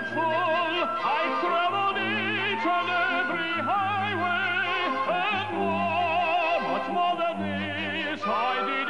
full. I traveled each and every highway, and more, much more than this I did.